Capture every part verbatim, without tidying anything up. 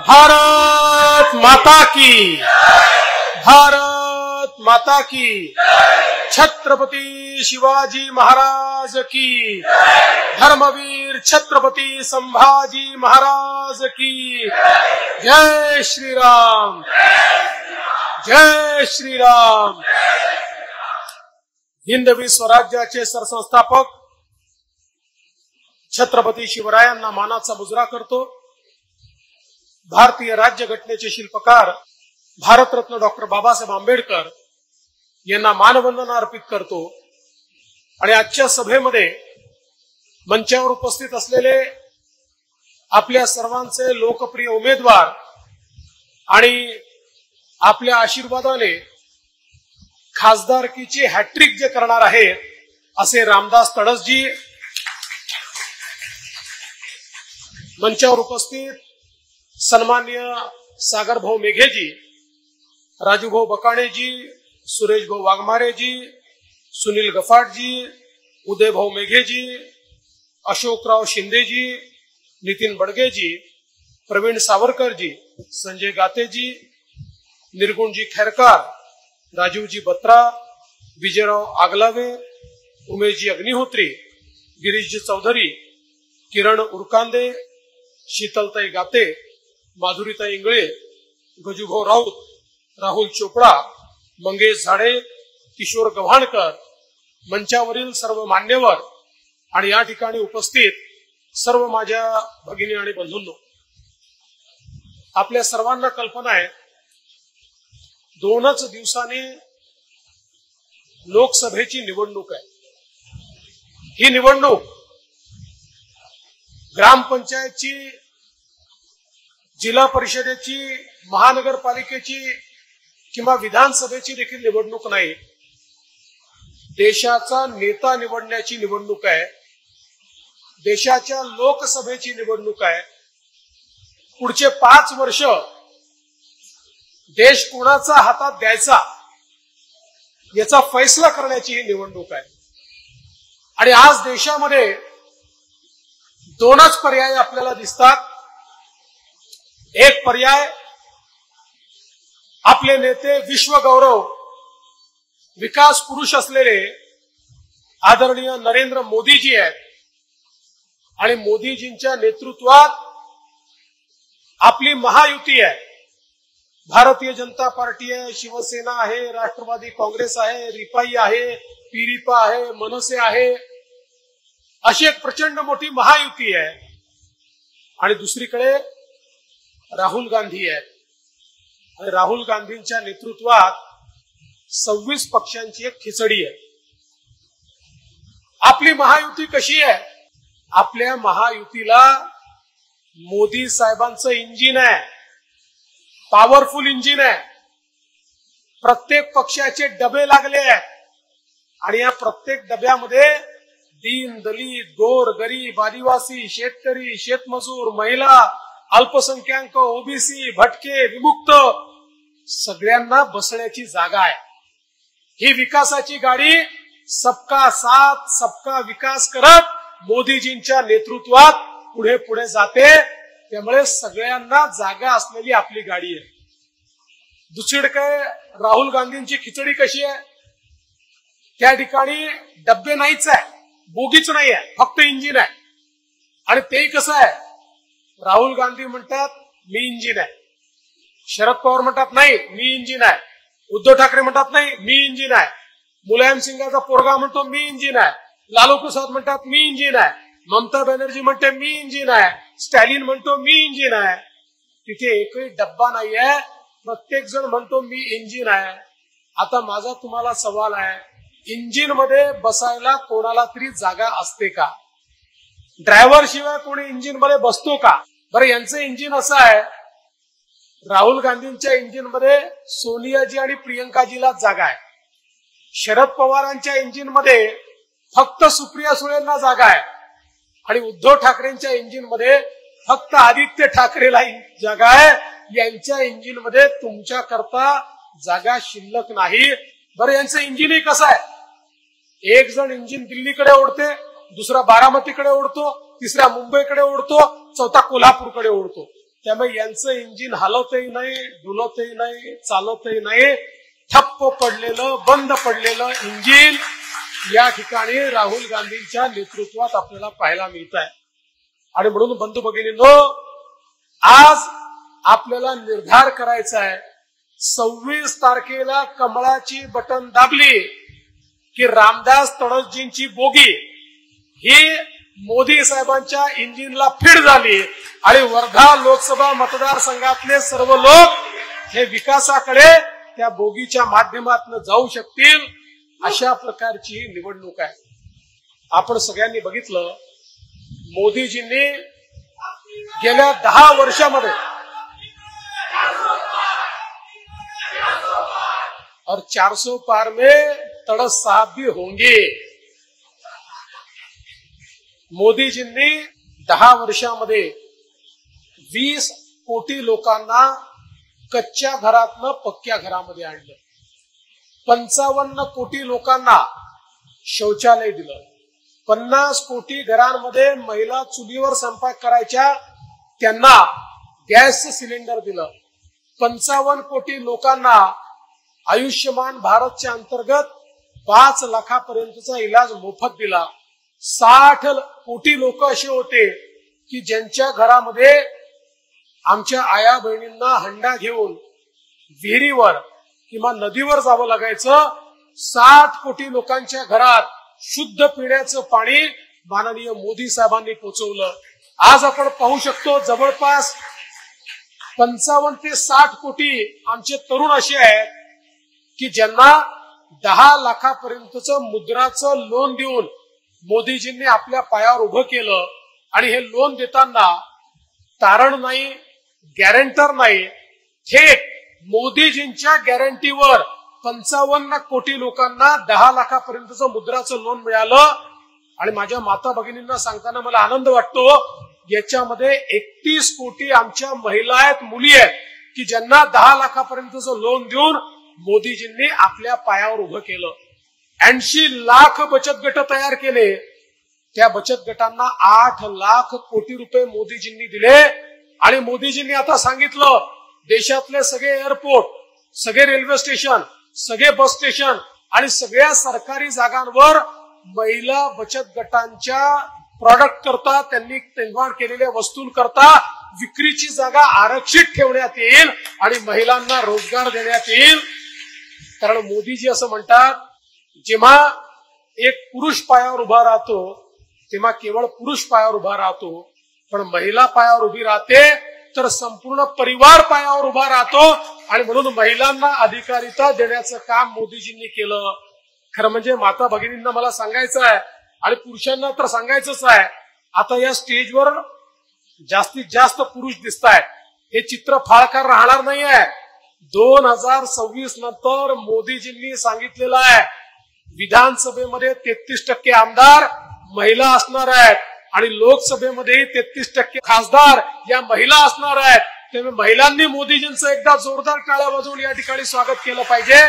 भारत माता की, भारत माता की, छत्रपती शिवाजी महाराज की, धर्मवीर छत्रपती संभाजी महाराज की, जय श्री राम, जय श्री राम। हिंदवी स्वराज्याचे सरसंस्थापक छत्रपती शिवरायांना मानाचा मुजरा करतो। भारतीय राज्यघटनेचे शिल्पकार भारतरत्न डॉक्टर बाबासाहेब आंबेडकर यांना मानवंदना अर्पित करतो। आणि आजच्या सभेमध्ये मंचावर उपस्थित असलेले आपल्या सर्वांचे लोकप्रिय उमेदवार आणि आपल्या आशीर्वादाने खासदारकीची हॅट्रिक जे करणार आहेत असे रामदास तडसजी, मंचावर उपस्थित सन्मान्य सागरभाऊ मेघेजी, राजूभाऊ बकाणेजी, सुरेशभाऊ वाघमारेजी, सुनील गफाटजी, उदयभाऊ मेघेजी, अशोकराव शिंदेजी, नितीन बडगेजी, प्रवीण सावरकरजी, संजय गातेजी, निर्गुणजी खैरकार, राजीवजी बत्रा, विजयराव आगलावे, उमेशजी अग्निहोत्री, गिरीशजी चौधरी, किरण उरकांदे, शीतलताई गाते, माधुरीताई इंगळे, गजूभाऊ राऊत, राहुल चोपडा, मंगेश झाडे, किशोर गव्हाणकर, मंचावरील सर्व मान्यवर आणि या ठिकाणी उपस्थित सर्व माझ्या भगिनी आणि बंधूंनो, आपल्या सर्वांना कल्पना आहे दोनच दिवसांनी लोकसभेची निवडणूक आहे। ही निवडणूक ग्रामपंचायतची, जिल्हा परिषदेची, महानगरपालिकेची किंवा विधानसभेची देखील निवडणूक नाही, देशाचा नेता निवडण्याची निवडणूक आहे, देशाच्या लोकसभेची निवडणूक आहे। पुढचे पाच वर्ष देश कोणाचा हातात द्यायचा याचा फैसला करण्याची ही निवडणूक आहे। आणि आज देशामध्ये दोनच पर्याय आपल्याला दिसतात। एक पर्याय आपले नेते, विश्वगौरव, विकास पुरुष असलेले आदरणीय नरेंद्र मोदीजी आहेत आणि मोदीजींच्या नेतृत्वात आपली महायुती आहे। भारतीय जनता पार्टी आहे, शिवसेना आहे, राष्ट्रवादी काँग्रेस आहे, रिपाई आहे, पिरिपा आहे, मनसे आहे, अशी एक प्रचंड मोठी महायुती आहे। आणि दुसरीकडे राहुल गांधी आहेत आणि राहुल गांधींच्या नेतृत्वात सव्वीस पक्षांची एक खिचडी आहे। आपली महायुती कशी आहे? आपल्या महायुतीला मोदी साहेबांचं इंजिन आहे, पॉवरफुल इंजिन आहे। प्रत्येक पक्षाचे डबे लागले आहेत आणि या प्रत्येक डब्यामध्ये दीन, दलित, गोर, गरीब, आदिवासी, शेतकरी, शेतमजूर, महिला, अल्पसंख्याक, ओबीसी, भटके, विमुक्त सगळ्यांना बसण्याची जागा आहे। ही विकासाची गाडी सबका साथ सबका विकास करत मोदीजींच्या नेतृत्वात पुढे पुढे जाते। त्यामुळे सगळ्यांना जागा असलेली आपली गाडी आहे। दुसरीकडे राहुल गांधींची खिचडी कशी आहे? त्या ठिकाणी डब्बे नाहीच आहे, बोगीच नाही आहे, फक्त इंजिन आहे। आणि ते कसं आहे? राहुल गांधी म्हणतात मी इंजिन आहे, शरद पवार म्हणतात नाही मी इंजिन आहे, उद्धव ठाकरे म्हणतात नाही मी इंजिन आहे, मुलायम सिंगाचा पोरगा म्हणतो मी इंजिन आहे, लालू प्रसाद म्हणतात मी इंजिन आहे, ममता बॅनर्जी म्हणते मी इंजिन आहे, स्टॅलिन म्हणतो मी इंजिन आहे। तिथे एकही डब्बा नाही आहे, प्रत्येक जण म्हणतो मी इंजिन आहे। आता माझा तुम्हाला सवाल आहे, इंजिन मध्ये बसायला कोणाला तरी जागा असते का? ड्रायव्हर शिवाय कोणी इंजिन मध्ये बसतो का? बरं, यांचं इंजिन असं आहे, राहुल गांधींच्या इंजिन मध्ये सोनियाजी आणि प्रियंकाजीला जागा आहे, शरद पवारांच्या इंजिन मध्ये फक्त सुप्रिया सुळेंना जागा आहे आणि उद्धव ठाकरेंच्या इंजिन मध्ये फक्त आदित्य ठाकरेला जागा आहे। यांच्या इंजिन मध्ये तुमच्या करता जागा शिल्लक नाही। बरं, यांचं इंजिनही कसं आहे? एक जण इंजिन दिल्लीकडे ओढते, दुसरा बारामतीकडे ओढतो, तिसरा मुंबईकडे ओढतो, चौथा कोल्हापूरकडे ओढतो। त्यामुळे यांचं इंजिन हलतही नाही, डुलतही नाही, चालतही नाही. ठप्प पडलेलं, बंद पडलेलं इंजिन या ठिकाणी राहुल गांधींच्या नेतृत्वात आपल्याला पाहायला मिळत आहे. आणि म्हणून बंधू भगिनींनो, आज आपल्याला निर्धार करायचा आहे. सव्वीस तारखेला कमळाची बटन दाबली की रामदास तडसजींची बोगी ही मोदी साहेबांच्या इंजिनला फीड झाली आणि वर्धा लोकसभा मतदारसंघातले सर्व लोक हे विकासाकडे त्या बोगीच्या माध्यमातून जाऊ शकतील, अशा प्रकारची निवडणूक आहे. आपण सगळ्यांनी बघितलं, मोदीजींनी गेल्या दहा वर्षामध्ये और चार सौ पार में तड़स साहब भी होंगे. मोदीजींनी दहा वर्षामध्ये वीस कोटी लोकांना कच्च्या घरातनं पक्क्या घरामध्ये आणलं. पंचावन्न कोटी लोकांना शौचालय दिलं. पन्नास कोटी घरांमध्ये महिला चुलीवर स्वयंपाक करायच्या, त्यांना गॅसचं सिलेंडर दिलं. पंचावन्न कोटी लोकांना आयुष्यमान भारतच्या अंतर्गत पाच लाखापर्यंतचा इलाज मोफत दिला. साठ कोटी लोक असे होते की ज्यांच्या घरामध्ये आमच्या आया बहिणींना हंडा घेऊन विहिरीवर किंवा नदीवर जावं लागायचं. साठ कोटी लोकांच्या घरात शुद्ध पिण्याचं पाणी माननीय मोदी साहेबांनी पोहोचवलं. आज आपण पाहू शकतो, जवळपास पंचावन्न ते साठ कोटी आमचे तरुण असे आहेत की ज्यांना दहा लाखापर्यंतचं मुद्राचं लोन देऊन मोदीजींनी आपल्या पायावर उभं केलं. आणि हे लोन देताना तारण नाही, गॅरंटर नाही, थेट मोदीजींच्या गॅरंटीवर पंचावन्न कोटी लोकांना दहा लाखापर्यंतचं मुद्राचं लोन मिळालं. आणि माझ्या माता भगिनींना सांगताना मला आनंद वाटतो, याच्यामध्ये एकतीस कोटी आमच्या महिला आहेत, मुली आहेत की ज्यांना दहा लाखापर्यंतचं लोन देऊन मोदीजींनी आपल्या पायावर उभं केलं. ऐंशी लाख बचत गट तयार केले. त्या बचत गटांना आठ लाख कोटी रुपये मोदीजींनी दिले. आणि मोदीजींनी आता सांगितलं, देशातले सगळे एअरपोर्ट, सगळे रेल्वे स्टेशन, सगळे बस स्टेशन आणि सगळ्या सरकारी जागांवर महिला बचत गटांच्या प्रॉडक्ट करता, त्यांनी निर्माण केलेल्या वस्तूंकरता विक्रीची जागा आरक्षित ठेवण्यात येईल आणि महिलांना रोजगार देण्यात येईल. कारण मोदीजी असं म्हणतात, जेव्हा एक पुरुष पायावर उभा राहतो तेव्हा केवळ पुरुष पायावर उभा राहतो, पण महिला पायावर उभी राहते तर संपूर्ण परिवार पायावर उभा राहतो. आणि म्हणून महिलांना अधिकारिता देण्याचं काम मोदीजींनी केलं. खरं म्हणजे माता भगिनींना मला सांगायचं आहे आणि पुरुषांना तर सांगायचंच आहे, आता या स्टेजवर जास्तीत जास्त पुरुष दिसत आहेत. हे चित्र फाळकार राहणार नाही आहे. दोन हजार सव्वीस नंतर मोदीजींनी सांगितलेलं आहे, विधानसभेमध्ये तेहतीस टक्के आमदार महिला असणार आहेत आणि लोकसभेमध्ये तेहतीस टक्के खासदार या महिला असणार आहेत. त्यामुळे महिलांनी मोदीजींचं एकदा जोरदार टाळ्या वाजवून या ठिकाणी स्वागत केलं पाहिजे.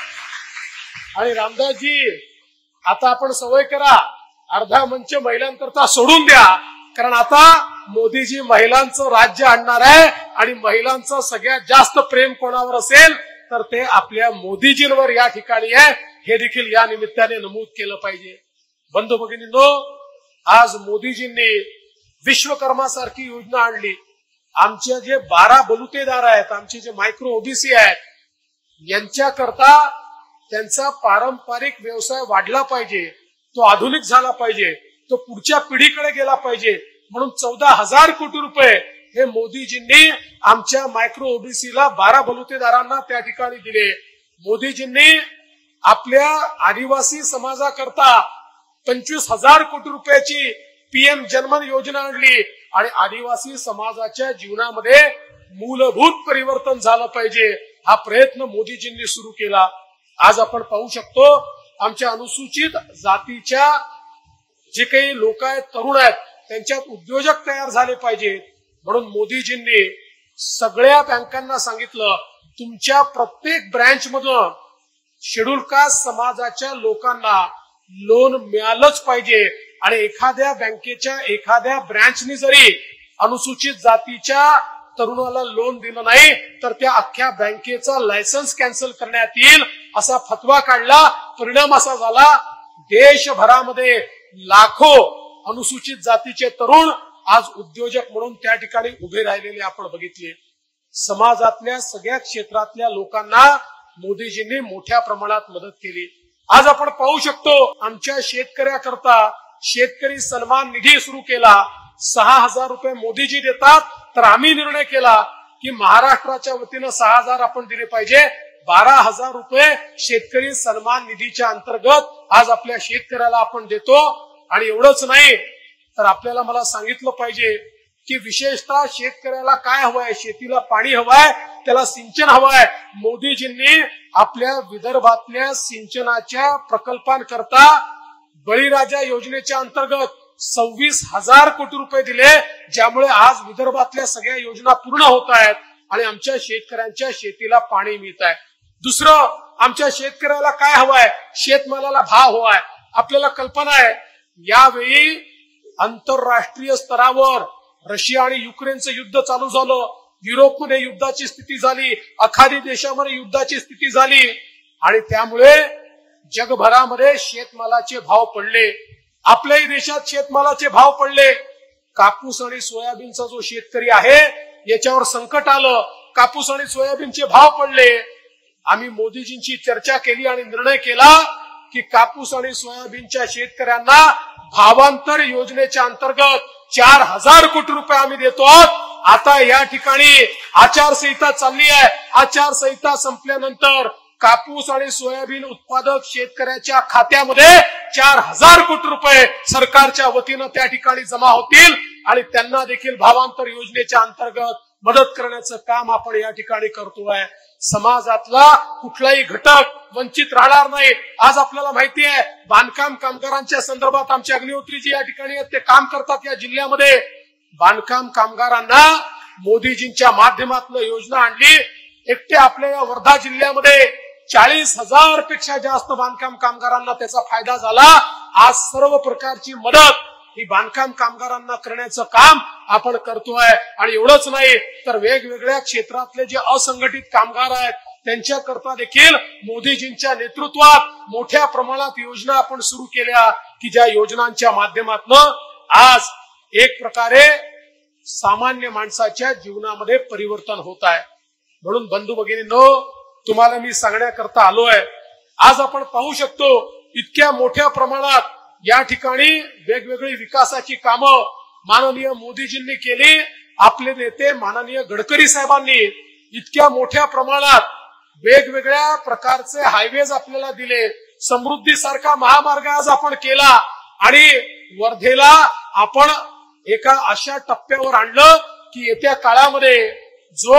आणि रामदासजी, आता आपण सवय करा, अर्धा मंच महिलांकरता सोडून द्या, कारण आता मोदीजी महिलांचं राज्य आणणार आहे. आणि महिलांचं सगळ्यात जास्त प्रेम कोणावर असेल तर ते आपल्या मोदीजींवर या ठिकाणी आहे, हे देखील या निमित्ताने नमूद केलं पाहिजे. बंधू भगिनींनो, आज मोदीजींनी विश्वकर्मा सारखी योजना आणली. आमचे जे बारा बलुतेदार आहेत, आमचे जे मायक्रो ओबीसी आहेत, यांच्याकरता त्यांचा पारंपरिक व्यवसाय वाढला पाहिजे, तो आधुनिक झाला पाहिजे, तो पुढच्या पिढीकडे गेला पाहिजे. म्हणून चौदा हजार कोटी रुपये हे मोदीजींनी आमच्या मायक्रो ओबीसीला बारा बलुतेदारांना त्या ठिकाणी दिले. मोदीजींनी आपल्या आदिवासी समाजाकरता पंचवीस हजार कोटी रुपयाची पीएम जनमन योजना आणली. आणि आदिवासी समाजाच्या जीवनामध्ये मूलभूत परिवर्तन झालं पाहिजे, हा प्रयत्न मोदीजींनी सुरू केला. आज आपण पाहू शकतो, आमच्या अनुसूचित जातीच्या जे काही लोक आहेत, तरुण आहेत, त्यांच्यात उद्योजक तयार झाले पाहिजेत. म्हणून मोदीजींनी सगळ्या बँकांना सांगितलं, तुमच्या प्रत्येक ब्रँच मधून शेड्यूल कास्ट समाजाच्या लोकांना लोन मिळालंच पाहिजे. आणि एखाद्या बँकेच्या एखाद्या ब्रँचनी जरी अनुसूचित जातीच्या तरुणाला लोन दिलं नाही तर त्या अख्ख्या बँकेचा लायसन्स कॅन्सल करण्यात येईल असा फतवा काढला। परिणाम असा झाला देशभरामध्ये लाखो अनुसूचित जातीचे तरुण आज उद्योजक म्हणून त्या ठिकाणी उभे राहिलेले आपण बघितले। समाजातल्या सगळ्या क्षेत्रातल्या लोकांना मोदीजींनी मोठ्या प्रमाणात मदत केली। आज आपण पाहू शकतो आमच्या शेतकऱ्याकरता शेतकरी सन्मान निधी सुरू केला। सहा हजार रुपये मोदीजी देतात तर आम्ही निर्णय केला की महाराष्ट्राच्या वतीनं सहा हजार आपण दिले पाहिजे। बारा हजार रुपये शेतकरी सन्मान निधीच्या अंतर्गत आज आपल्या शेतकऱ्याला आपण देतो। आणि एवढंच नाही तर आपल्याला मला सांगितलं पाहिजे की विशेषतः शेतकऱ्याला काय हवंय, शेतीला पाणी हवंय, त्याला सिंचन हवंय। मोदीजींनी आपल्या विदर्भातल्या सिंचनाच्या प्रकल्पांकरता बळीराजा योजनेच्या अंतर्गत सव्वीस हजार कोटी रुपये दिले, ज्यामुळे आज विदर्भातल्या सगळ्या योजना पूर्ण होत आहेत आणि आमच्या शेतकऱ्यांच्या शेतीला पाणी मिळत आहे। दुसरं, आमच्या शेतकऱ्याला काय हवंय, शेतमालाला भाव हवाय। आपल्याला कल्पना आहे यावेळी आंतरराष्ट्रीय स्तरावर रशिया आणि युक्रेनचं युद्ध चालू झालं, युरोपमध्ये युद्धाची स्थिती झाली, आखाडी देशामध्ये युद्धाची स्थिती झाली आणि त्यामुळे जगभरामध्ये शेतमालाचे भाव पडले। आपल्याही देशात शेतमालाचे भाव पडले। कापूस आणि सोयाबीनचा जो शेतकरी आहे याच्यावर संकट आलं, कापूस आणि सोयाबीनचे भाव पडले। आम्ही मोदीजींची चर्चा केली आणि निर्णय केला की कापूस आणि सोयाबीनच्या शेतकऱ्यांना भावांतर योजनेच्या अंतर्गत चार हजार कोटी रुपये आम्ही देतो। आता या ठिकाणी आचारसंहिता चालली आहे, आचारसंहिता संपल्यानंतर कापूस आणि सोयाबीन उत्पादक शेतकऱ्याच्या खात्यामध्ये चार हजार कोटी रुपये सरकारच्या वतीनं त्या ठिकाणी जमा होतील आणि त्यांना देखील भावांतर योजनेच्या अंतर्गत मदत करण्याचं काम आपण या ठिकाणी करतोय। समाजातला कुठलाही घटक वंचित राहणार नाही। आज आपल्याला माहिती आहे बांधकाम कामगारांच्या संदर्भात आमचे अग्निहोत्रीजी या ठिकाणी ते काम करतात या जिल्ह्यामध्ये। बांधकाम कामगारांना मोदीजींच्या माध्यमातून योजना आणली। एकटे आपल्या या वर्धा जिल्ह्यामध्ये चाळीस हजार पेक्षा जास्त बांधकाम कामगारांना त्याचा फायदा झाला। आज सर्व प्रकारची मदत ही बांधकाम कामगारांना करण्याचं काम आपण करतोय। आणि एवढंच नाही तर वेगवेगळ्या क्षेत्रातले जे असंघटित कामगार आहेत त्यांच्याकरता देखील मोदीजींच्या नेतृत्वात मोठ्या प्रमाणात योजना आपण सुरू केल्या की ज्या योजनांच्या माध्यमातून आज एक प्रकारे सामान्य माणसाच्या जीवनामध्ये परिवर्तन होत आहे। म्हणून बंधू भगिनींनो, तुम्हाला मी सांगण्याकरता आलोय, आज आपण पाहू शकतो इतक्या मोठ्या प्रमाणात या ठिकाणी वेगवेगळी विकासाची कामं माननीय मोदीजींनी केली। आपले नेते माननीय गडकरी साहेबांनी इतक्या मोठ्या प्रमाणात वेगवेगळ्या प्रकारचे हायवेज आपल्याला दिले। समृद्धी सारखा महामार्ग आज आपण केला आणि वर्धेला आपण एका अशा टप्प्यावर आणलं की येत्या काळामध्ये जो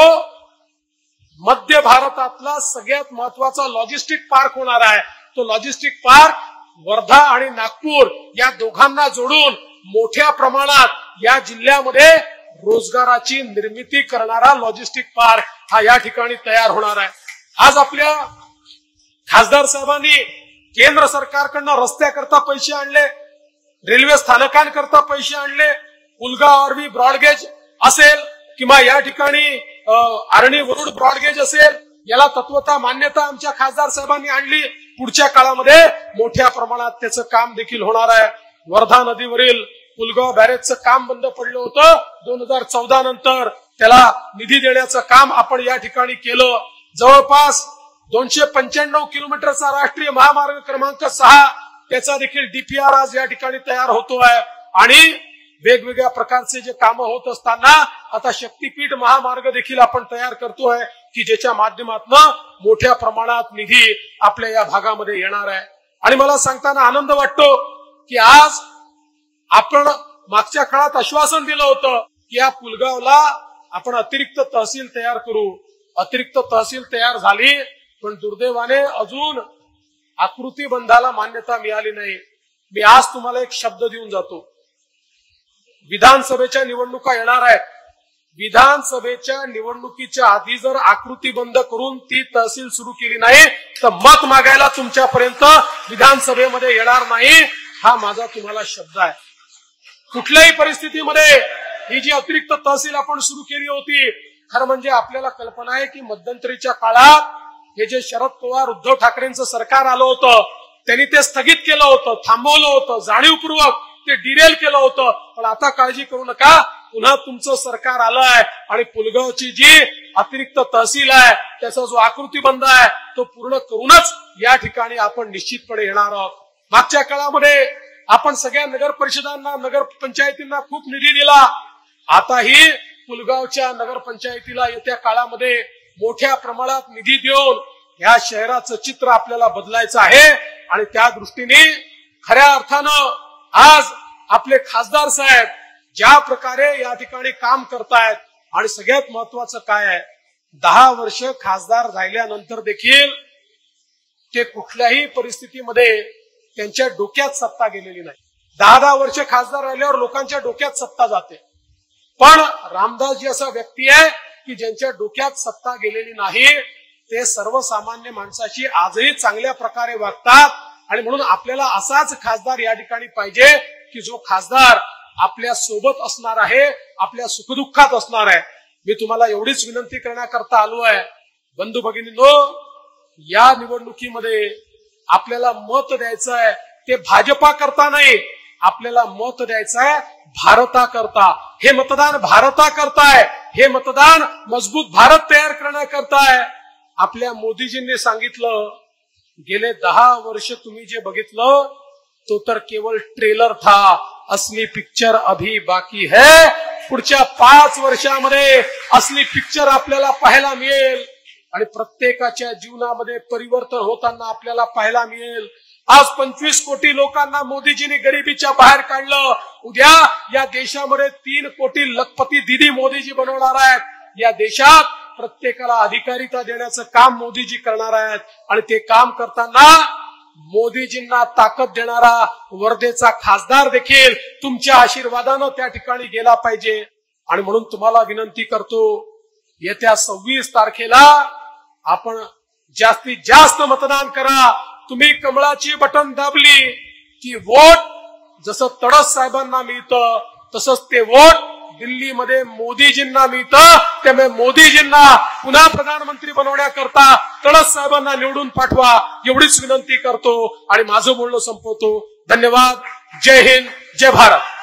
मध्य भारतातला सगळ्यात महत्वाचा लॉजिस्टिक पार्क होणार आहे तो लॉजिस्टिक पार्क वर्धा आणि नागपूर या दोघांना जोडून मोठ्या प्रमाणात या जिल्ह्यामध्ये रोजगाराची निर्मिती करणारा लॉजिस्टिक पार्क हा या ठिकाणी तयार होणार आहे। आज आपल्या खासदार साहेबांनी केंद्र सरकारकडनं रस्त्याकरता पैसे आणले, रेल्वे स्थानकांकरता पैसे आणले, पुलगाव आरवी ब्रॉडगेज असेल किंवा या ठिकाणी आर्णी वरुड ब्रॉडगेज असेल, याला तत्वता मान्यता आमच्या खासदार साहेबांनी आणली। पुढच्या काळामध्ये मोठ्या प्रमाणात त्याचं काम देखील होणार आहे। वर्धा नदीवरील पुलगाव बॅरेजचं काम बंद पडलं होतं दोन हजार चौदा नंतर, त्याला निधी देण्याचं काम आपण या ठिकाणी केलं। जवळपास दोनशे पंच्याण्णव किलोमीटरचा राष्ट्रीय महामार्ग क्रमांक सहा त्याचा देखील डीपीआर आज या ठिकाणी तयार होतोय आणि वेगवेगळ्या प्रकारचे जे कामं होत असताना आता शक्तीपीठ महामार्ग देखील आपण तयार करतोय की ज्याच्या माध्यमातून मोठ्या प्रमाणात निधी आपल्या या भागामध्ये येणार आहे। आणि मला सांगताना आनंद वाटतो की आज आपण मागच्या काळात आश्वासन दिलं होतं की या पुलगावला आपण अतिरिक्त तहसील तयार करू। अतिरिक्त तहसील तयार झाली पण दुर्दैवाने अजून आकृती बंधाला मान्यता मिळाली नाही। मी आज तुम्हाला एक शब्द देऊन जातो, विधानसभेच्या निवडणुका येणार आहेत, विधानसभेच्या निवडणुकीच्या आधी जर आकृती बंद करून ती तहसील सुरू केली नाही तर मत मागायला तुमच्यापर्यंत विधानसभेमध्ये येणार नाही, हा माझा तुम्हाला शब्द आहे। कुठल्याही परिस्थितीमध्ये ही जी अतिरिक्त तहसील आपण सुरू केली होती, खरं म्हणजे आपल्याला कल्पना आहे की मध्यंतरीच्या काळात हे जे शरद पवार उद्धव ठाकरेंचं सरकार आलं होतं त्यांनी ते स्थगित केलं होतं, थांबवलं होतं, जाणीवपूर्वक ते डिरेल केलं होतं. पण आता काळजी करू नका, पुन्हा तुमचं सरकार आलंय आणि पुलगावची जी अतिरिक्त तहसील आहे त्याचा जो आकृतीबंध आहे तो पूर्ण करूनच या ठिकाणी आपण निश्चितपणे येणार आहोत. मागच्या काळामध्ये आपण सगळ्या नगर परिषदांना, नगर पंचायतींना खूप निधी दिला. आताही पुलगावच्या नगर पंचायतीला येत्या काळामध्ये मोठ्या प्रमाणात निधी देऊन या शहराचं चित्र आपल्याला बदलायचं आहे. आणि त्या दृष्टीने खऱ्या अर्थानं आज आपले खासदार साहेब ज्या प्रकारे या ठिकाणी काम करतायत, आणि सगळ्यात महत्वाचं काय आहे, दहा वर्ष खासदार राहिल्यानंतर देखील ते कुठल्याही परिस्थितीमध्ये त्यांच्या डोक्यात सत्ता गेलेली नाही. दहा दहा वर्ष खासदार राहिल्यावर लोकांच्या डोक्यात सत्ता जाते, पण रामदासजी असा व्यक्ती आहे की ज्यांच्या डोक्यात सत्ता गेलेली नाही. ते सर्वसामान्य माणसाशी आजही चांगल्या प्रकारे वागतात. आणि म्हणून आपल्याला असाच खासदार या ठिकाणी पाहिजे की जो खासदार आपल्या सोबत असणार आहे, आपल्या सुखदुःखात असणार आहे. मी तुम्हाला एवढीच विनंती करण्याकरता आलो आहे, बंधू भगिनींनो, या निवडणुकीमध्ये आपल्याला मत द्यायचं आहे ते भाजपा करता नाही, आपल्याला मत द्यायचं आहे भारता करता. हे मतदान भारता करता आहे, हे मतदान मजबूत भारत तयार करण्याकरता आहे. आपल्या मोदीजींनी सांगितलं गेले दहा वर्ष तुम्ही जे बघितलं तो तर केवळ ट्रेलर था, असली पिक्चर अभी बाकी है. पुढच्या पाच वर्षामध्ये असली पिक्चर आपल्याला पाहायला मिळेल आणि प्रत्येकाच्या जीवनामध्ये परिवर्तन होताना आपल्याला पाहायला मिळेल. आज पंचवीस कोटी लोकांना मोदीजींनी गरिबीच्या बाहेर काढलं. उद्या या देशामध्ये तीन कोटी लखपती दिदी मोदीजी बनवणार आहेत. या देशात प्रत्येकाला अधिकारिता देण्याचं काम मोदीजी करणार आहेत. आणि ते काम करताना मोदीजींना ताकद देणारा वर्धेचा खासदार देखील तुमच्या आशीर्वादानं त्या ठिकाणी गेला पाहिजे. आणि म्हणून तुम्हाला विनंती करतो, येत्या सव्वीस तारखेला आपण जास्तीत जास्त मतदान करा. तुम्ही कमळाची बटन दाबली की वोट जसं तडस साहेबांना मिळतं तसंच ते वोट दिल्लीमध्ये मोदीजींना मिळतं. त्यामुळे मोदीजींना पुन्हा प्रधानमंत्री बनवण्याकरता तडस साहेबांना निवडून पाठवा, एवढीच विनंती करतो आणि माझं बोलणं संपवतो. धन्यवाद. जय हिंद, जय भारत.